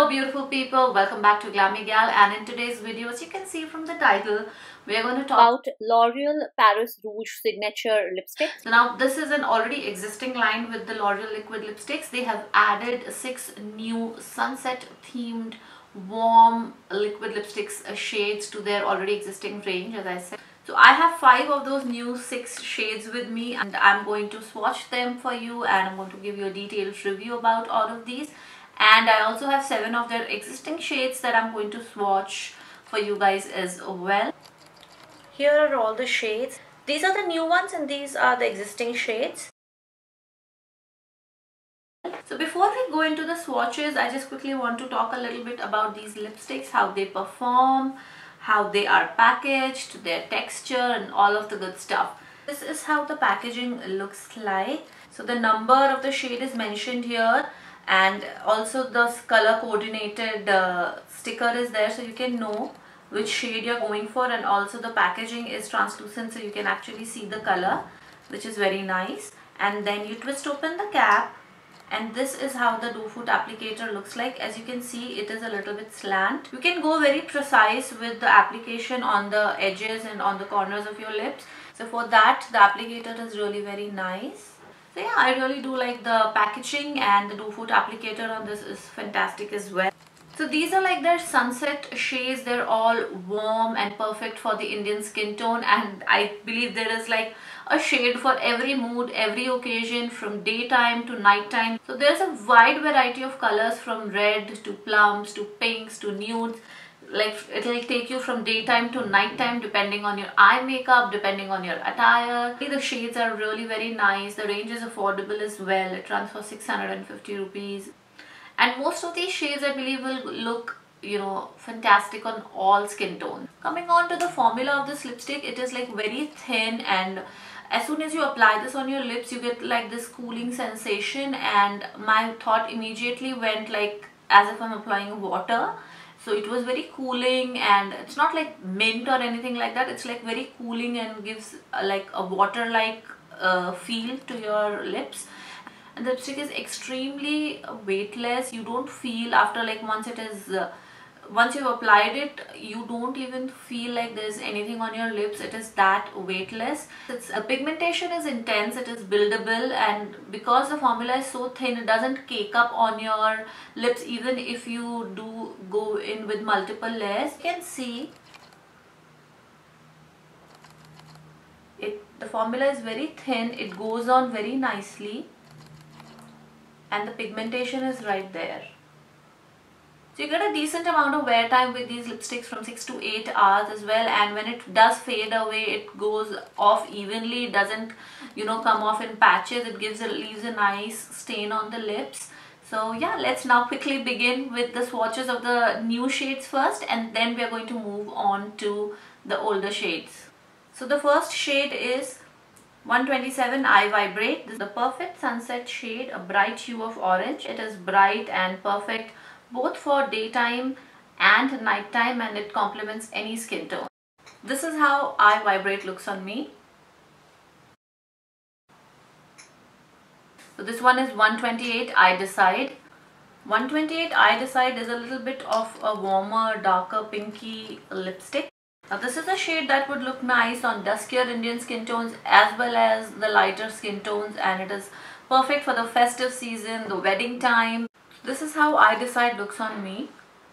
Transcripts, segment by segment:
Hello beautiful people, welcome back to glammegal, and in today's video, as you can see from the title, we are going to talk about Loreal Paris Rouge signature lipstick. So now this is an already existing line with the L'Oreal liquid lipsticks. They have added 6 new sunset themed warm liquid lipsticks shades to their already existing range, as I said. So I have 5 of those new 6 shades with me, and I'm going to swatch them for you, and I'm going to give you a detailed review about all of these. And I also have 7 of their existing shades that I'm going to swatch for you guys as well. Here are all the shades. These are the new ones and these are the existing shades. So before we go into the swatches, I just quickly want to talk a little bit about these lipsticks, how they perform, how they are packaged, their texture and all of the good stuff. This is how the packaging looks like. So the number of the shade is mentioned here, and also the color coordinated sticker is there, so you can know which shade you're going for. And also the packaging is translucent, so you can actually see the color, which is very nice. And then you twist open the cap, and this is how the doe foot applicator looks like. As you can see, it is a little bit slant. You can go very precise with the application on the edges and on the corners of your lips. So for that, the applicator is really very nice. So yeah, I really do like the packaging, and the doe foot applicator on this is fantastic as well. So these are like their sunset shades. They're all warm and perfect for the Indian skin tone, and I believe there is like a shade for every mood, every occasion, from daytime to nighttime. So there's a wide variety of colors, from red to plums to pinks to nudes. Like it'll take you from daytime to nighttime depending on your eye makeup, depending on your attire. The shades are really very nice. The range is affordable as well. It runs for 650 rupees. And most of these shades I believe will look, you know, fantastic on all skin tones. Coming on to the formula of this lipstick, it is like very thin, and as soon as you apply this on your lips, you get like this cooling sensation, and my thought immediately went like as if I'm applying water. So it was very cooling, and it's not like mint or anything like that. It's like very cooling and gives like a water-like feel to your lips. And the lipstick is extremely weightless. You don't feel after like once you've applied it, you don't even feel like there's anything on your lips. It is that weightless. Its pigmentation is intense, it is buildable, and because the formula is so thin, it doesn't cake up on your lips even if you do go in with multiple layers. You can see the formula is very thin, it goes on very nicely, and the pigmentation is right there. So you get a decent amount of wear time with these lipsticks, from 6 to 8 hours as well. And when it does fade away, it goes off evenly. It doesn't, you know, come off in patches. It leaves a nice stain on the lips. So yeah, let's now quickly begin with the swatches of the new shades first, and then we are going to move on to the older shades. So the first shade is 127 I Vibrate. This is the perfect sunset shade, a bright hue of orange. It is bright and perfect both for daytime and nighttime, and it complements any skin tone. This is how I Vibrate looks on me. So this one is 128 I Decide. 128 I Decide is a little bit of a warmer, darker, pinky lipstick. Now this is a shade that would look nice on duskier Indian skin tones as well as the lighter skin tones, and it is perfect for the festive season, the wedding time. This is how I Decide looks on me.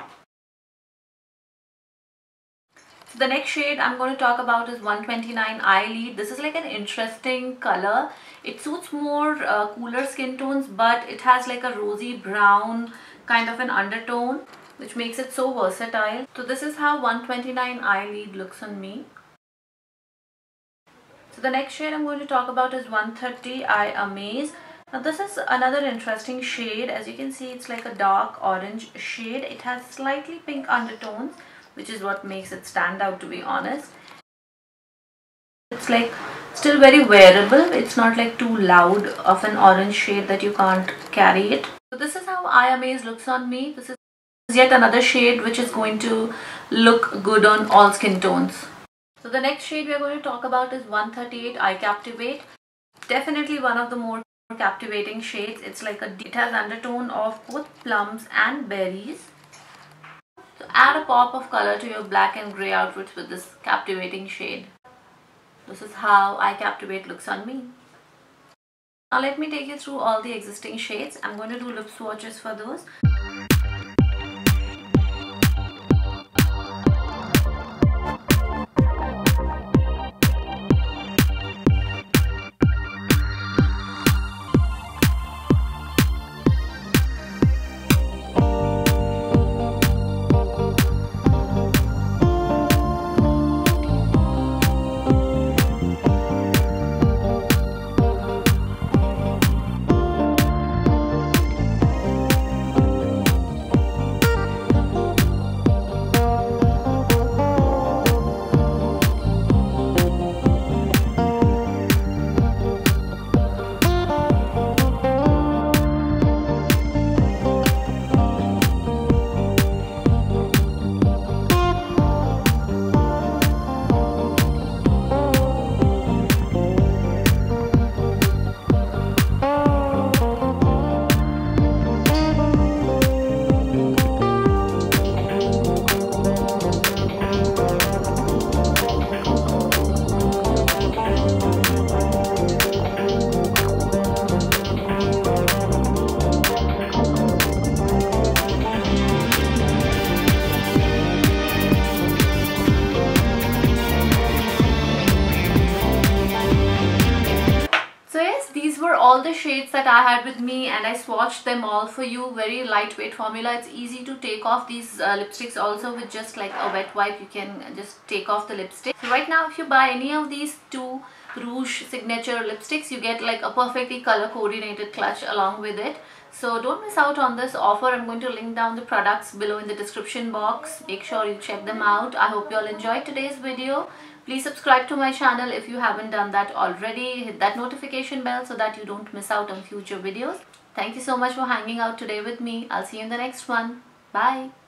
So the next shade I'm going to talk about is 129 I Lead. This is like an interesting color. It suits more cooler skin tones, but it has like a rosy brown kind of an undertone, which makes it so versatile. So this is how 129 I Lead looks on me. So the next shade I'm going to talk about is 130 I Amaze. Now this is another interesting shade. As you can see, it's like a dark orange shade. It has slightly pink undertones, which is what makes it stand out, to be honest. It's like still very wearable. It's not like too loud of an orange shade that you can't carry it. So this is how I Amaze looks on me. This is yet another shade which is going to look good on all skin tones. So the next shade we are going to talk about is 138 I Captivate. Definitely one of the more captivating shades. It's like it has undertone of both plums and berries. add a pop of color to your black and grey outfits with this captivating shade. This is how I Captivate looks on me. Now let me take you through all the existing shades. I'm going to do lip swatches for those. All the shades that I had with me, and I swatched them all for you. Very lightweight formula. It's easy to take off these lipsticks also with just like a wet wipe. You can just take off the lipstick. So right now if you buy any of these two Rouge signature lipsticks, you get like a perfectly color coordinated clutch along with it. So don't miss out on this offer. I'm going to link down the products below in the description box. Make sure you check them out. I hope you all enjoyed today's video. Please subscribe to my channel if you haven't done that already. Hit that notification bell so that you don't miss out on future videos. Thank you so much for hanging out today with me. I'll see you in the next one. Bye.